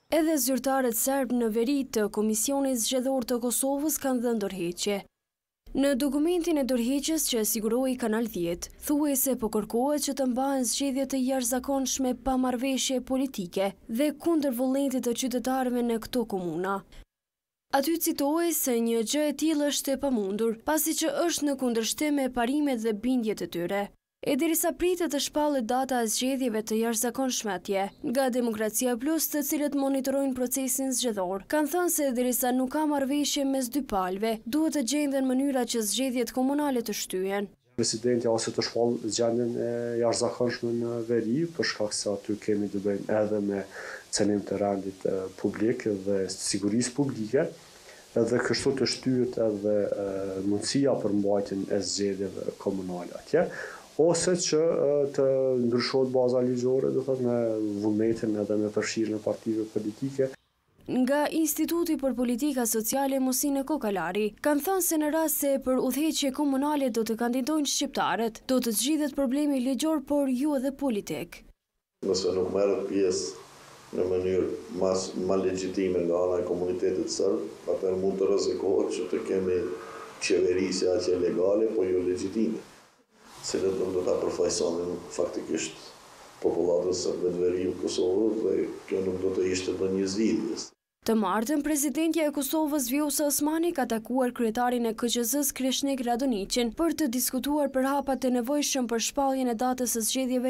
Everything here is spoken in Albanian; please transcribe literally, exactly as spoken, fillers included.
Edhe zyrtarët serb në veri të Komisionit Zgjedhor të Kosovës kanë dhënë dorëheqje. Në dokumentin e dorëheqjes që siguroi Kanal dhjetë, thuhej se po kërkohet që të mbahen zgjedhje të jashtëzakonshme pa marrëveshje politike dhe kundër vullnetit të qytetarëve në këto komuna. Aty citohej se një gjë e tillë është e pamundur, pasi që është në kundërshtim me parimet dhe bindjet e tyre. E derisa pritet të shpallet data e zgjedhjeve të jashtëzakonshme atje, nga Demokracia Plus, të cilët monitorojnë procesin zgjedhor, kanë thënë se derisa nuk ka marrëveshje mes dy palëve, duhet të gjenden mënyra që zgjedhjet komunale të shtyhen. Presidenti ose të shpall gjendjen e jashtëzakonshme në veri, për shkak se aty kemi të bëjmë edhe me cenim të rendit publik dhe sigurisë publike, edhe kështu të shtyhet edhe mundësia për mbajtjen e zgjedhjeve komunale atje, ose që të ndryshohet baza ligjore, do thotë me vullnetin edhe me përfshirjen e partive politike. Nga Instituti për Politika Sociale Mosine Kokalari, kanë thënë se në rast se për udhëheqje komunale do të kandidojnë shqiptarët, do të zgjidhet problemi ligjor, por jo edhe politik. Nëse nuk merret pjesë në mënyrë mas ma legjitime nga ana e komunitetit serb, atëherë mund të rrezikohet që të kemi qeverisje aqe legale, po jo legjitime, cilët nuk do ta përfaqësonin faktikisht popullatës serbe të veriut Kosovës dhe kjo nuk do të ishte ndonjë zgjidhje. Të martën, presidentja e Kosovës Vjosa Osmani ka takuar kryetarin e K Q Z-s Krishnik Radoniqin për të diskutuar për hapat e nevojshëm për shpalljen e datës së zgjedhjeve